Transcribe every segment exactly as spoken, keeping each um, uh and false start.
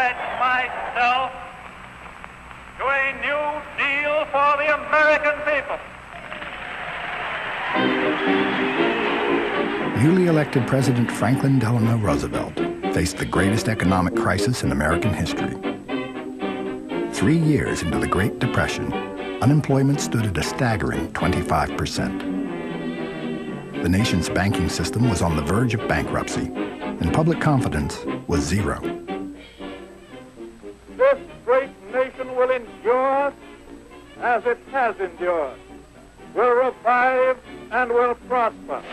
pledge myself to a new deal for the American people. Newly elected President Franklin Delano Roosevelt faced the greatest economic crisis in American history. Three years into the Great Depression, unemployment stood at a staggering twenty-five percent. The nation's banking system was on the verge of bankruptcy, and public confidence was zero. This great nation will endure as it has endured, will revive and will prosper.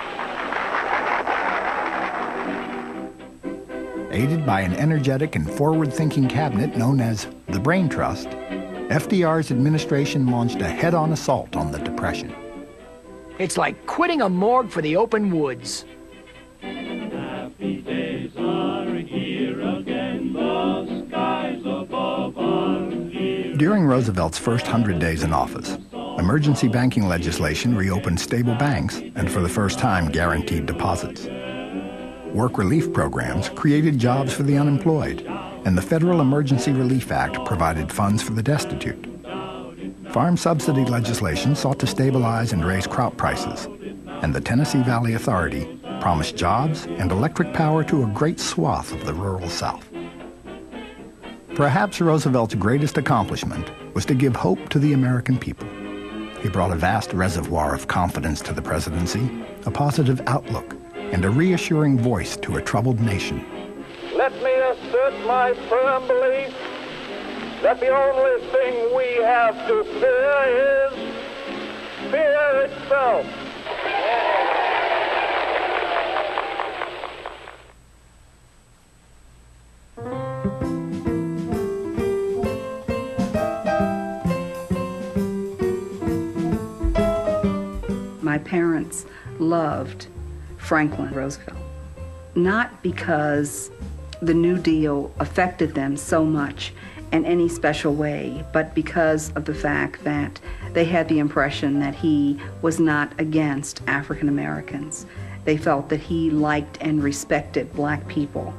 Aided by an energetic and forward-thinking cabinet known as the Brain Trust, F D R's administration launched a head-on assault on the Depression. It's like quitting a morgue for the open woods. Happy days are here again, the skies above are clear. During Roosevelt's first hundred days in office, emergency banking legislation reopened stable banks and for the first time guaranteed deposits. Work relief programs created jobs for the unemployed, and the Federal Emergency Relief Act provided funds for the destitute. Farm subsidy legislation sought to stabilize and raise crop prices, and the Tennessee Valley Authority promised jobs and electric power to a great swath of the rural South. Perhaps Roosevelt's greatest accomplishment was to give hope to the American people. He brought a vast reservoir of confidence to the presidency, a positive outlook, and a reassuring voice to a troubled nation. Let me assert my firm belief that the only thing we have to fear is fear itself. My parents loved Franklin Roosevelt, not because the New Deal affected them so much in any special way, but because of the fact that they had the impression that he was not against African Americans. They felt that he liked and respected black people.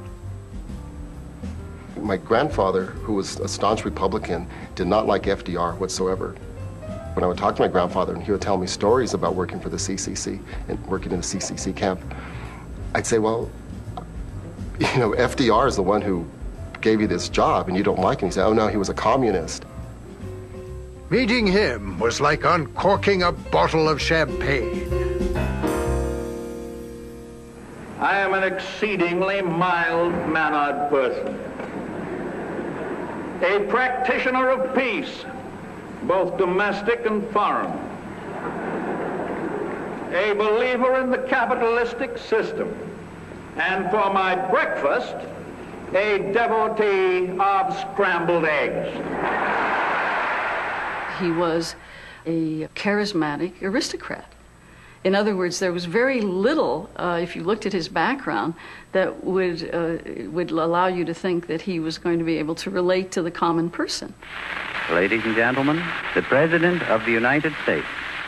My grandfather, who was a staunch Republican, did not like F D R whatsoever. When I would talk to my grandfather and he would tell me stories about working for the C C C and working in the C C C camp, I'd say, well, you know, F D R is the one who gave you this job and you don't like him. He'd say, oh no, he was a communist. Meeting him was like uncorking a bottle of champagne. I am an exceedingly mild-mannered person, a practitioner of peace, both domestic and foreign, a believer in the capitalistic system, and for my breakfast, a devotee of scrambled eggs. He was a charismatic aristocrat. In other words, there was very little, uh, if you looked at his background, that would, uh, would allow you to think that he was going to be able to relate to the common person. Ladies and gentlemen, the President of the United States.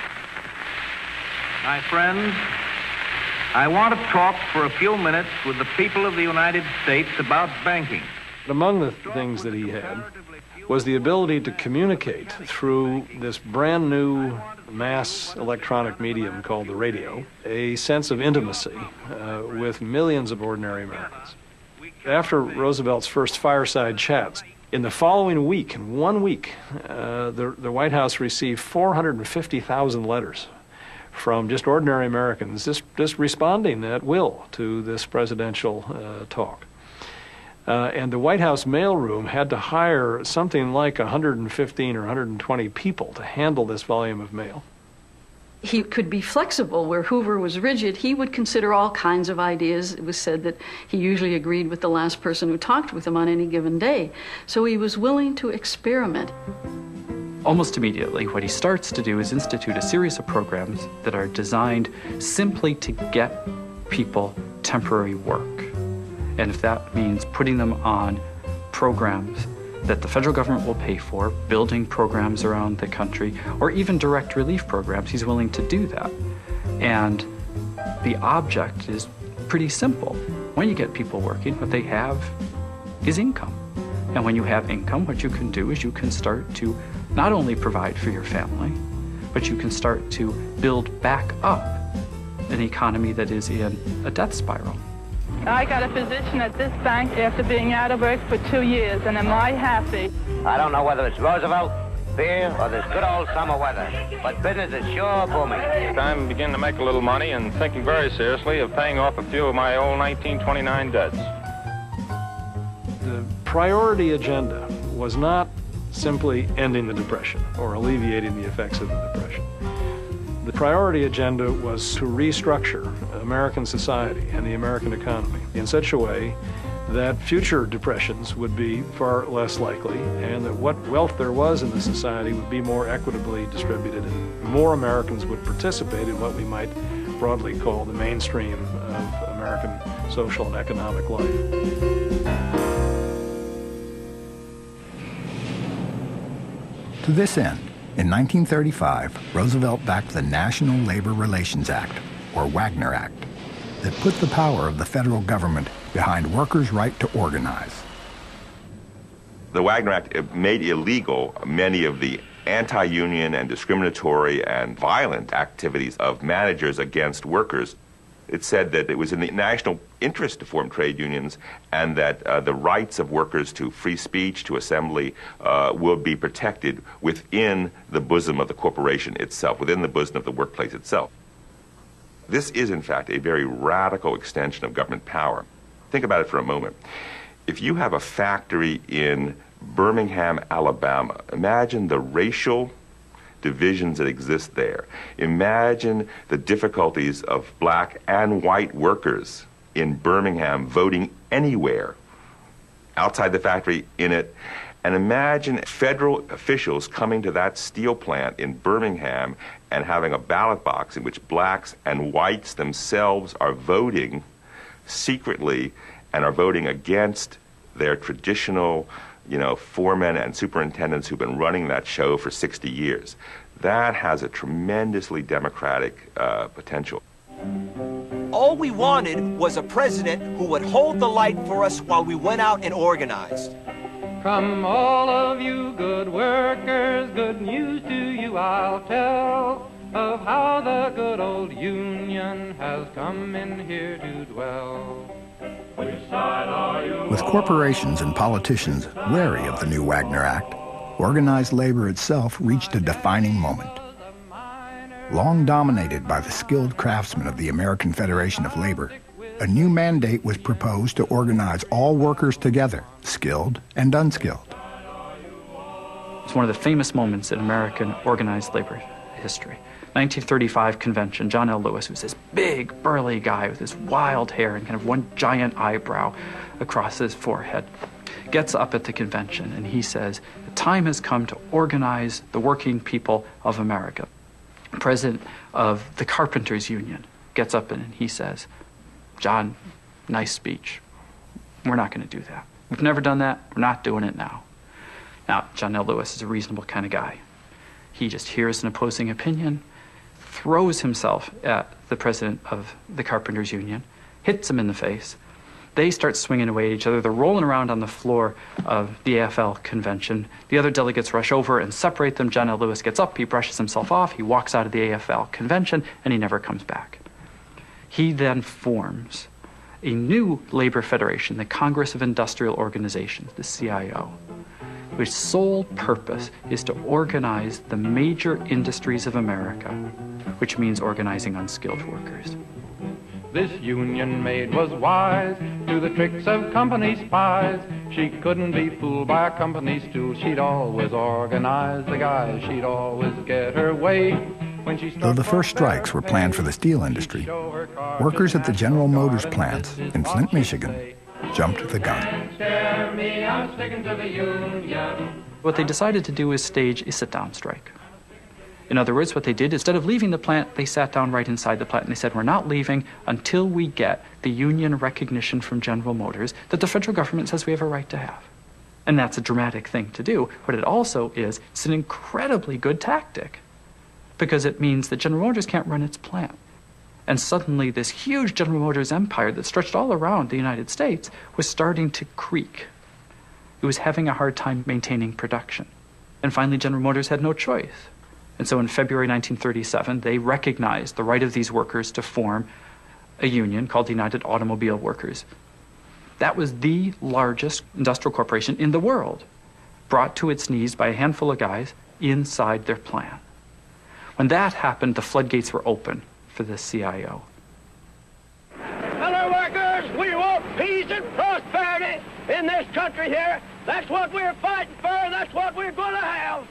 My friends, I want to talk for a few minutes with the people of the United States about banking. Among the things that he had was the ability to communicate through this brand new mass electronic medium called the radio, a sense of intimacy uh, with millions of ordinary Americans. After Roosevelt's first fireside chats, in the following week, in one week, uh, the, the White House received four hundred fifty thousand letters from just ordinary Americans, just, just responding at will to this presidential uh, talk. Uh, and the White House mailroom had to hire something like one hundred fifteen or one hundred twenty people to handle this volume of mail. He could be flexible. Where Hoover was rigid, he would consider all kinds of ideas. It was said that he usually agreed with the last person who talked with him on any given day. So he was willing to experiment. Almost immediately, what he starts to do is institute a series of programs that are designed simply to get people temporary work. And if that means putting them on programs that the federal government will pay for, building programs around the country, or even direct relief programs, he's willing to do that. And the object is pretty simple. When you get people working, what they have is income. And when you have income, what you can do is you can start to not only provide for your family, but you can start to build back up an economy that is in a death spiral. I got a position at this bank after being out of work for two years, and am I happy? I don't know whether it's Roosevelt, beer, or this good old summer weather, but business is sure booming. I'm beginning to make a little money and thinking very seriously of paying off a few of my old nineteen twenty-nine debts. The priority agenda was not simply ending the Depression or alleviating the effects of the Depression. The priority agenda was to restructure American society and the American economy in such a way that future depressions would be far less likely, and that what wealth there was in the society would be more equitably distributed, and more Americans would participate in what we might broadly call the mainstream of American social and economic life. To this end, in nineteen thirty-five, Roosevelt backed the National Labor Relations Act, or Wagner Act, that put the power of the federal government behind workers' right to organize. The Wagner Act made illegal many of the anti-union and discriminatory and violent activities of managers against workers. It said that it was in the national interest to form trade unions, and that uh, the rights of workers to free speech, to assembly, uh, will be protected within the bosom of the corporation itself, within the bosom of the workplace itself. This is, in fact, a very radical extension of government power. Think about it for a moment. If you have a factory in Birmingham, Alabama, imagine the racial divisions that exist there. Imagine the difficulties of black and white workers in Birmingham voting anywhere, outside the factory, in it. And imagine federal officials coming to that steel plant in Birmingham and having a ballot box in which blacks and whites themselves are voting secretly and are voting against their traditional, you know, foremen and superintendents who've been running that show for sixty years. That has a tremendously democratic uh, potential. All we wanted was a president who would hold the light for us while we went out and organized. From all of you good workers, good news to you I'll tell, of how the good old Union has come in here to dwell. Which side are you? With corporations and politicians wary of the new Wagner Act, organized labor itself reached a defining moment. Long dominated by the skilled craftsmen of the American Federation of Labor, a new mandate was proposed to organize all workers together, skilled and unskilled. It's one of the famous moments in American organized labor history. nineteen thirty-five convention, John L. Lewis, who's this big, burly guy with this wild hair and kind of one giant eyebrow across his forehead, gets up at the convention and he says, the time has come to organize the working people of America. The president of the Carpenters Union gets up and he says, John, nice speech. We're not going to do that. We've never done that. We're not doing it now. Now, John L. Lewis is a reasonable kind of guy. He just hears an opposing opinion, throws himself at the president of the Carpenters Union, hits him in the face. They start swinging away at each other. They're rolling around on the floor of the A F L convention. The other delegates rush over and separate them. John L. Lewis gets up, he brushes himself off, he walks out of the A F L convention, and he never comes back. He then forms a new labor federation, the Congress of Industrial Organizations, the C I O, whose sole purpose is to organize the major industries of America, which means organizing unskilled workers. This union maid was wise to the tricks of company spies. She couldn't be fooled by a company stool. She'd always organize the guys. She'd always get her way. When she Though the first strikes were planned for the steel industry, workers at the General Motors plants in Flint, Michigan, jumped the gun. What they decided to do is stage a sit-down strike. In other words, what they did, instead of leaving the plant, they sat down right inside the plant and they said, we're not leaving until we get the union recognition from General Motors that the federal government says we have a right to have. And that's a dramatic thing to do. What it also is, it's an incredibly good tactic, because it means that General Motors can't run its plant. And suddenly this huge General Motors empire that stretched all around the United States was starting to creak. It was having a hard time maintaining production. And finally, General Motors had no choice. And so in February nineteen thirty-seven, they recognized the right of these workers to form a union called the United Automobile Workers. That was the largest industrial corporation in the world, brought to its knees by a handful of guys inside their plan. When that happened, the floodgates were open for the C I O. Fellow workers, we want peace and prosperity in this country here. That's what we're fighting for, and that's what we're going to have.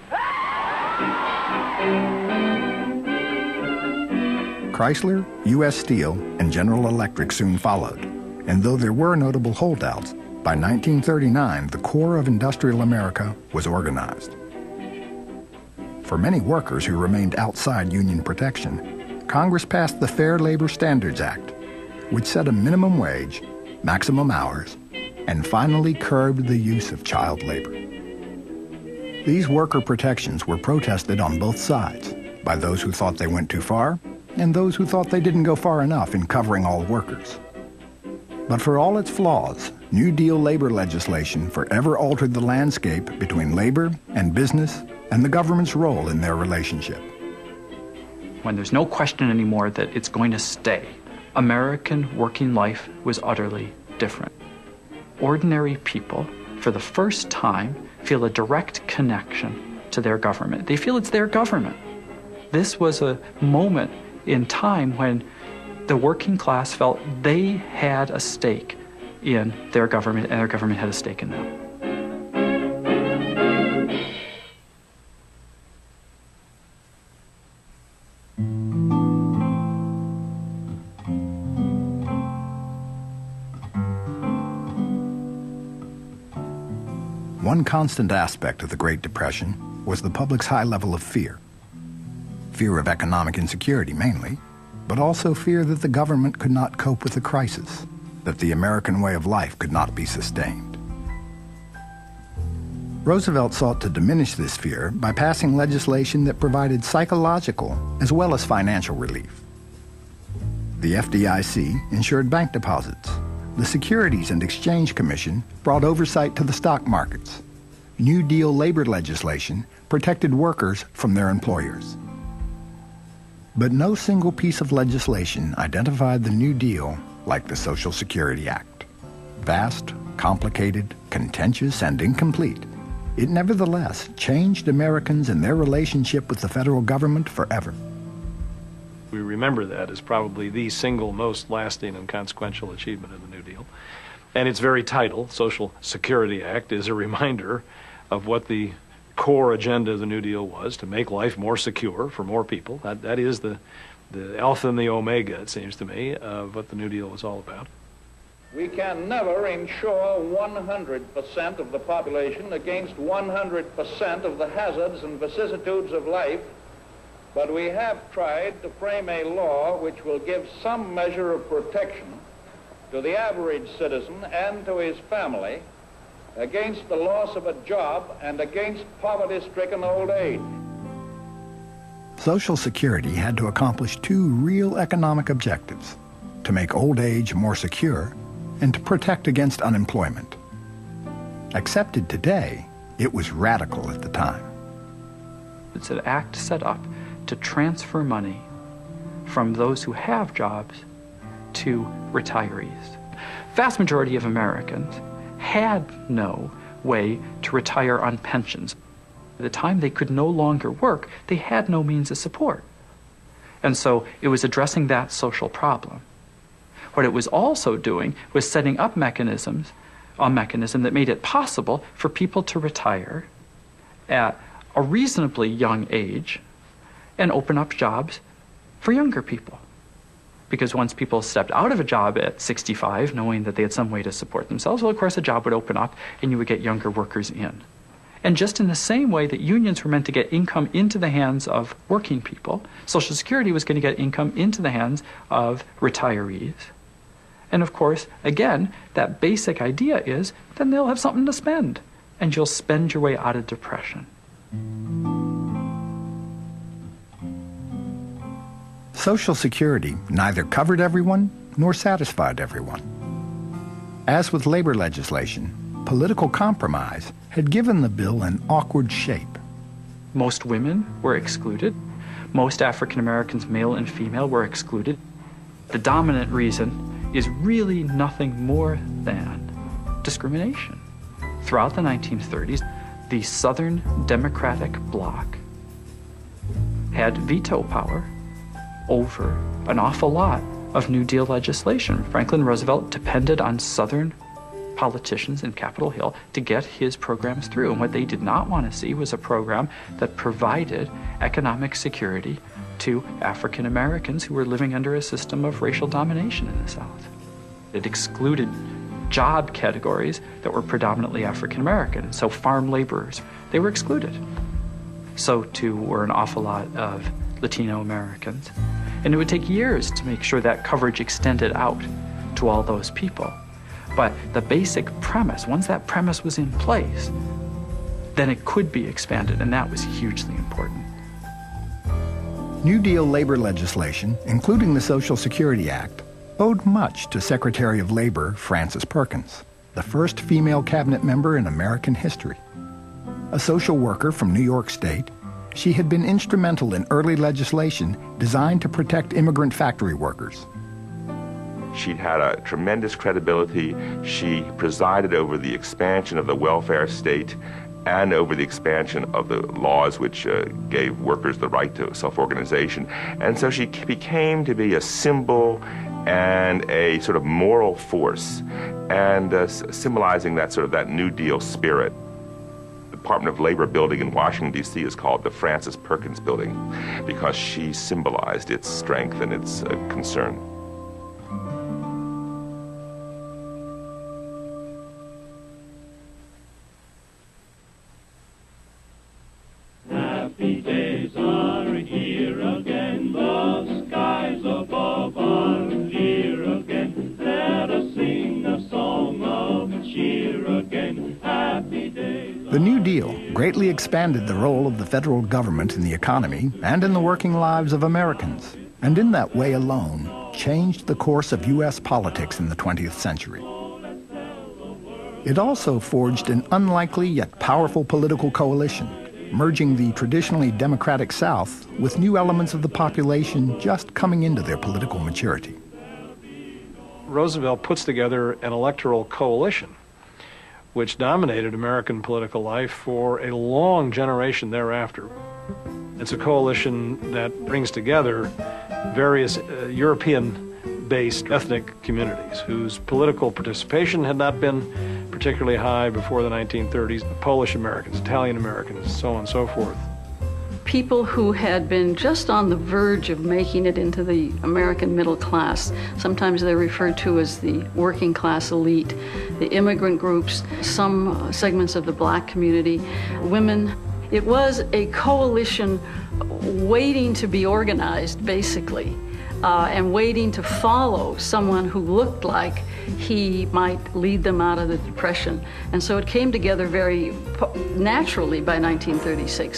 Chrysler, U S Steel, and General Electric soon followed. And though there were notable holdouts, by nineteen thirty-nine, the core of industrial America was organized. For many workers who remained outside union protection, Congress passed the Fair Labor Standards Act, which set a minimum wage, maximum hours, and finally curbed the use of child labor. These worker protections were protested on both sides by those who thought they went too far and those who thought they didn't go far enough in covering all workers. But for all its flaws, New Deal labor legislation forever altered the landscape between labor and business and the government's role in their relationship. When there's no question anymore that it's going to stay, American working life was utterly different. Ordinary people, for the first time, feel a direct connection to their government. They feel it's their government. This was a moment in time when the working class felt they had a stake in their government and their government had a stake in them. One constant aspect of the Great Depression was the public's high level of fear. Fear of economic insecurity mainly, but also fear that the government could not cope with the crisis, that the American way of life could not be sustained. Roosevelt sought to diminish this fear by passing legislation that provided psychological as well as financial relief. The F D I C insured bank deposits. The Securities and Exchange Commission brought oversight to the stock markets. New Deal labor legislation protected workers from their employers. But no single piece of legislation identified the New Deal like the Social Security Act. Vast, complicated, contentious, and incomplete, it nevertheless changed Americans and their relationship with the federal government forever. We remember that as probably the single most lasting and consequential achievement of the New Deal. And its very title, Social Security Act, is a reminder of what the core agenda of the New Deal was, to make life more secure for more people. That, that is the, the alpha and the omega, it seems to me, of what the New Deal was all about. We can never insure one hundred percent of the population against one hundred percent of the hazards and vicissitudes of life, but we have tried to frame a law which will give some measure of protection to the average citizen and to his family against the loss of a job and against poverty-stricken old age. Social Security had to accomplish two real economic objectives: to make old age more secure and to protect against unemployment. Accepted today, it was radical at the time. It's an act set up to transfer money from those who have jobs to retirees. Vast majority of Americans had no way to retire on pensions. By the time they could no longer work, they had no means of support. And so it was addressing that social problem. What it was also doing was setting up mechanisms, a mechanism that made it possible for people to retire at a reasonably young age and open up jobs for younger people. Because once people stepped out of a job at sixty-five, knowing that they had some way to support themselves, well, of course, a job would open up and you would get younger workers in. And just in the same way that unions were meant to get income into the hands of working people, Social Security was going to get income into the hands of retirees. And of course, again, that basic idea is then they'll have something to spend, and you'll spend your way out of depression. Social Security neither covered everyone nor satisfied everyone. As with labor legislation, political compromise had given the bill an awkward shape. Most women were excluded. Most African Americans, male and female, were excluded. The dominant reason is really nothing more than discrimination. Throughout the nineteen thirties, the Southern Democratic bloc had veto power over an awful lot of New Deal legislation. Franklin Roosevelt depended on Southern politicians in Capitol Hill to get his programs through. And what they did not want to see was a program that provided economic security to African Americans who were living under a system of racial domination in the South. It excluded job categories that were predominantly African American. So farm laborers, they were excluded. So too were an awful lot of Latino Americans. And it would take years to make sure that coverage extended out to all those people. But the basic premise, once that premise was in place, then it could be expanded, and that was hugely important. New Deal labor legislation, including the Social Security Act, owed much to Secretary of Labor Frances Perkins, the first female cabinet member in American history. A social worker from New York State, she had been instrumental in early legislation designed to protect immigrant factory workers. She had a tremendous credibility. She presided over the expansion of the welfare state and over the expansion of the laws which uh, gave workers the right to self-organization. And so she became to be a symbol and a sort of moral force, and uh, symbolizing that sort of that New Deal spirit. The Department of Labor building in Washington, D C is called the Frances Perkins Building because she symbolized its strength and its uh, concern. Happy days are here again, the skies above are clear again. Let us sing a song of cheer again. Happy days. The New Deal greatly expanded the role of the federal government in the economy and in the working lives of Americans, and in that way alone changed the course of U S politics in the twentieth century. It also forged an unlikely yet powerful political coalition, merging the traditionally Democratic South with new elements of the population just coming into their political maturity. Roosevelt puts together an electoral coalition which dominated American political life for a long generation thereafter. It's a coalition that brings together various uh, European-based ethnic communities whose political participation had not been particularly high before the nineteen thirties, Polish Americans, Italian Americans, so on and so forth. People who had been just on the verge of making it into the American middle class. Sometimes they're referred to as the working class elite, the immigrant groups, some segments of the black community, women. It was a coalition waiting to be organized, basically, uh, and waiting to follow someone who looked like he might lead them out of the Depression. And so it came together very naturally by nineteen thirty-six.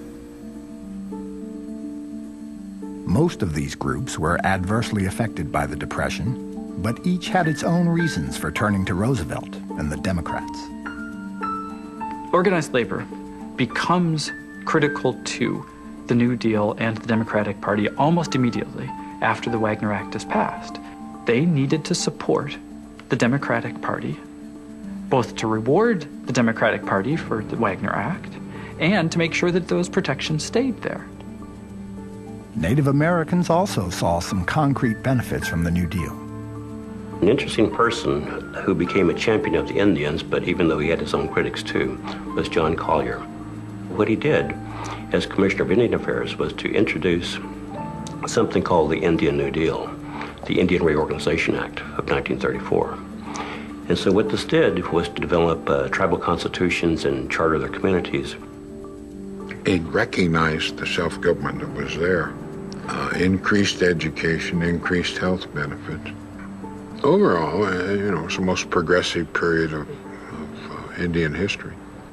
Most of these groups were adversely affected by the Depression, but each had its own reasons for turning to Roosevelt and the Democrats. Organized labor becomes critical to the New Deal and the Democratic Party almost immediately after the Wagner Act is passed. They needed to support the Democratic Party, both to reward the Democratic Party for the Wagner Act and to make sure that those protections stayed there. Native Americans also saw some concrete benefits from the New Deal. An interesting person who became a champion of the Indians, but even though he had his own critics too, was John Collier. What he did as Commissioner of Indian Affairs was to introduce something called the Indian New Deal, the Indian Reorganization Act of nineteen thirty-four. And so what this did was to develop uh, tribal constitutions and charter their communities. It recognized the self-government that was there. Uh, increased education, increased health benefits. Overall, uh, you know, it's the most progressive period of, of uh, Indian history.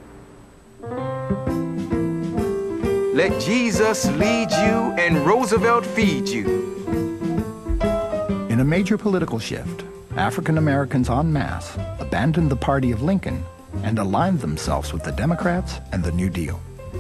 Let Jesus lead you and Roosevelt feed you. In a major political shift, African Americans en masse abandoned the party of Lincoln and aligned themselves with the Democrats and the New Deal.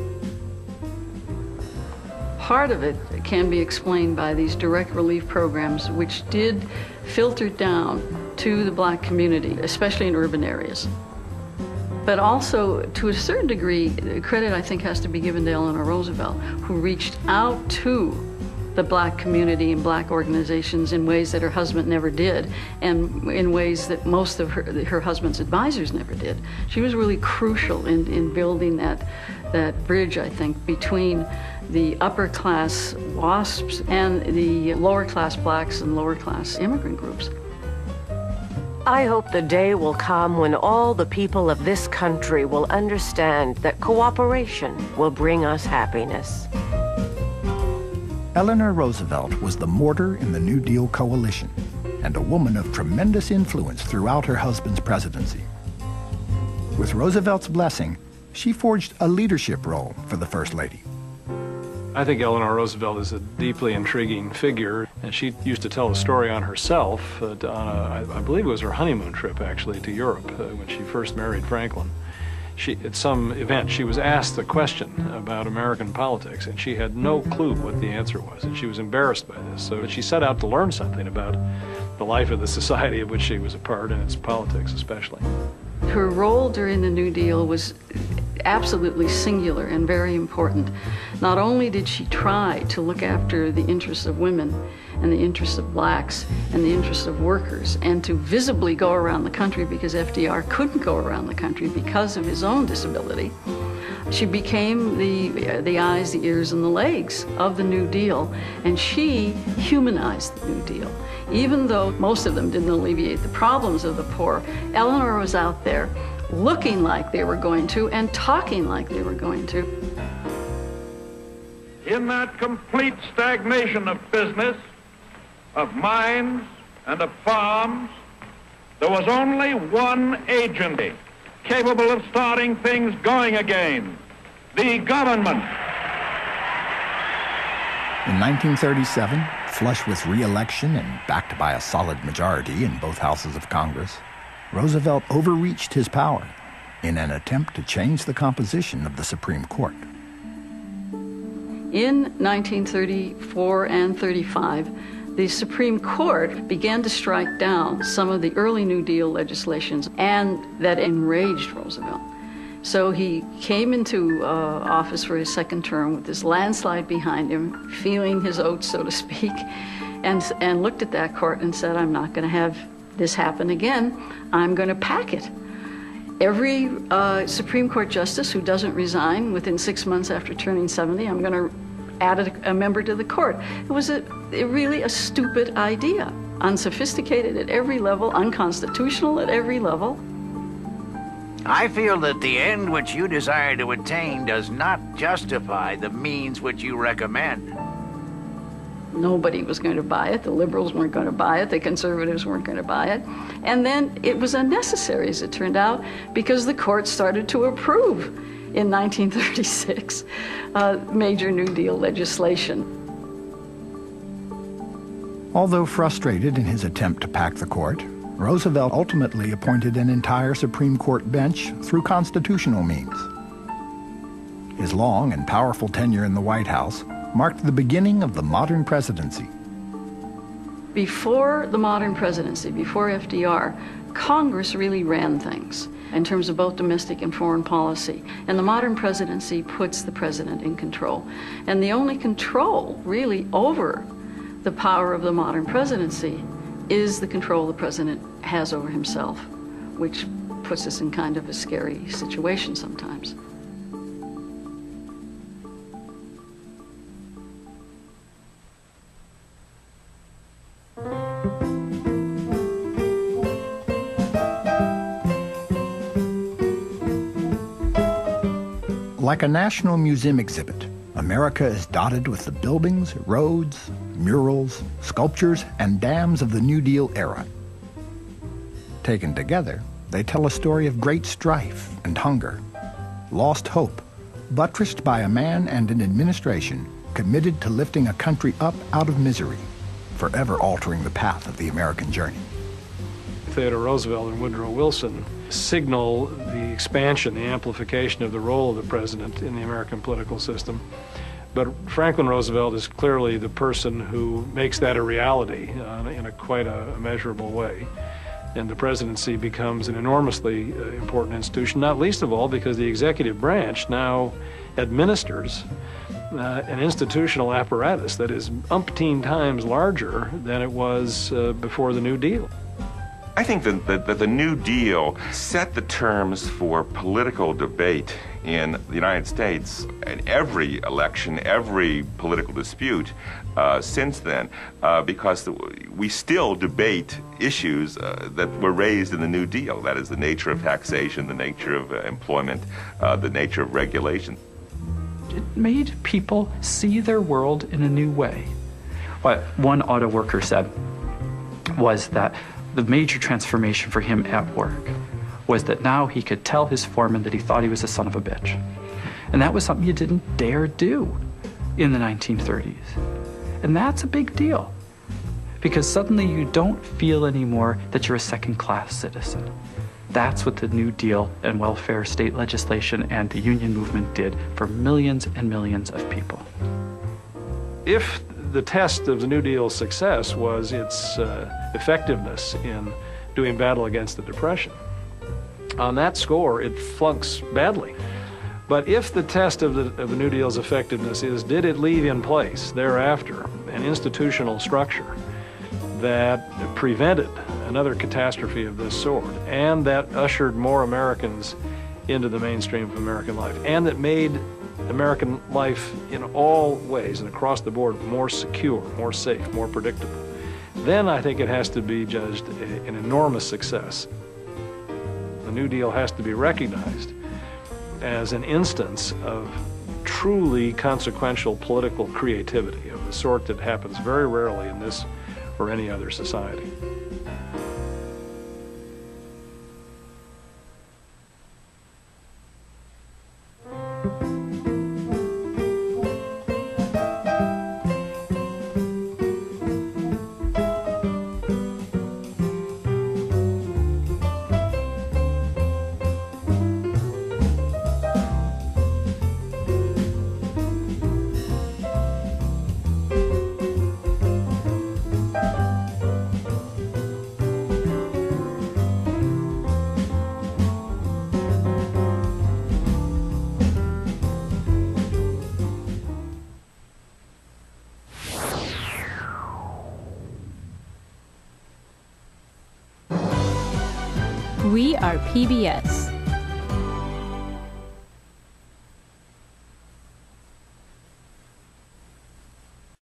Part of it can be explained by these direct relief programs, which did filter down to the black community, especially in urban areas. But also, to a certain degree, credit, I think, has to be given to Eleanor Roosevelt, who reached out to the black community and black organizations in ways that her husband never did, and in ways that most of her, her husband's advisors never did. She was really crucial in, in building that, that bridge, I think, between the upper class WASPs and the lower class blacks and lower class immigrant groups. I hope the day will come when all the people of this country will understand that cooperation will bring us happiness. Eleanor Roosevelt was the mortar in the New Deal coalition and a woman of tremendous influence throughout her husband's presidency. With Roosevelt's blessing, she forged a leadership role for the First Lady. I think Eleanor Roosevelt is a deeply intriguing figure, and she used to tell a story on herself, uh, on a, I, I believe it was her honeymoon trip, actually, to Europe uh, when she first married Franklin. She, at some event, she was asked a question about American politics, and she had no clue what the answer was, and she was embarrassed by this. So she set out to learn something about the life of the society of which she was a part, and its politics especially. Her role during the New Deal was absolutely singular and very important. Not only did she try to look after the interests of women and the interests of blacks and the interests of workers, and to visibly go around the country, because F D R couldn't go around the country because of his own disability. She became the, the eyes, the ears, and the legs of the New Deal, and she humanized the New Deal. Even though most of them didn't alleviate the problems of the poor, Eleanor was out there looking like they were going to and talking like they were going to. In that complete stagnation of business, of mines, and of farms, there was only one agency capable of starting things going again: the government. In nineteen thirty-seven, flush with re-election and backed by a solid majority in both houses of Congress, Roosevelt overreached his power in an attempt to change the composition of the Supreme Court. In nineteen thirty-four and thirty-five, the Supreme Court began to strike down some of the early New Deal legislations, and that enraged Roosevelt. So he came into uh, office for his second term with this landslide behind him, feeling his oats, so to speak, and, and looked at that court and said, I'm not going to have this happen again. I'm going to pack it. Every uh, Supreme Court justice who doesn't resign within six months after turning seventy, I'm going to add a, a member to the court. It was a, a really a stupid idea, unsophisticated at every level, unconstitutional at every level. I feel that the end which you desire to attain does not justify the means which you recommend. Nobody was going to buy it. The liberals weren't going to buy it. The conservatives weren't going to buy it. And then it was unnecessary, as it turned out, because the court started to approve in nineteen thirty-six uh, major New Deal legislation. Although frustrated in his attempt to pack the court, Roosevelt ultimately appointed an entire Supreme Court bench through constitutional means. His long and powerful tenure in the White House marked the beginning of the modern presidency. Before the modern presidency, before F D R, Congress really ran things in terms of both domestic and foreign policy. And the modern presidency puts the president in control. And the only control really over the power of the modern presidency is the control the president has over himself, which puts us in kind of a scary situation sometimes. Like a National Museum exhibit, America is dotted with the buildings, roads, murals, sculptures, and dams of the New Deal era. Taken together, they tell a story of great strife and hunger, lost hope, buttressed by a man and an administration committed to lifting a country up out of misery, forever altering the path of the American journey. Theodore Roosevelt and Woodrow Wilson signal the expansion, the amplification of the role of the president in the American political system. But Franklin Roosevelt is clearly the person who makes that a reality uh, in a quite a, a measurable way. And the presidency becomes an enormously uh, important institution, not least of all because the executive branch now administers uh, an institutional apparatus that is umpteen times larger than it was uh, before the New Deal. I think that, that, that the New Deal set the terms for political debate in the United States in every election, every political dispute uh, since then, uh, because the, we still debate issues uh, that were raised in the New Deal. That is the nature of taxation, the nature of uh, employment, uh, the nature of regulation. It made people see their world in a new way. What one auto worker said was that the major transformation for him at work was that now he could tell his foreman that he thought he was a son of a bitch. And that was something you didn't dare do in the nineteen thirties. And that's a big deal, because suddenly you don't feel anymore that you're a second-class citizen. That's what the New Deal and welfare state legislation and the union movement did for millions and millions of people. If the test of the New Deal's success was its uh, effectiveness in doing battle against the Depression, on that score, it flunks badly. But if the test of the, of the New Deal's effectiveness is, did it leave in place thereafter an institutional structure that prevented another catastrophe of this sort, and that ushered more Americans into the mainstream of American life, and that made American life in all ways and across the board more secure, more safe, more predictable, then I think it has to be judged a, an enormous success. The New Deal has to be recognized as an instance of truly consequential political creativity of the sort that happens very rarely in this or any other society. We are P B S.